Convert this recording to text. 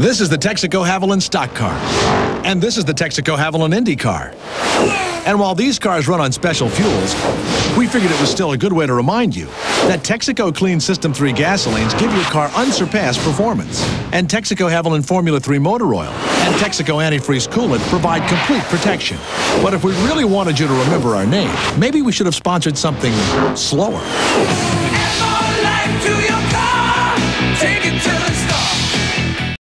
This is the Texaco Havoline stock car. And this is the Texaco Havoline Indy car. And while these cars run on special fuels, we figured it was still a good way to remind you that Texaco Clean System 3 gasolines give your car unsurpassed performance. And Texaco Havoline Formula 3 motor oil and Texaco antifreeze coolant provide complete protection. But if we really wanted you to remember our name, maybe we should have sponsored something slower.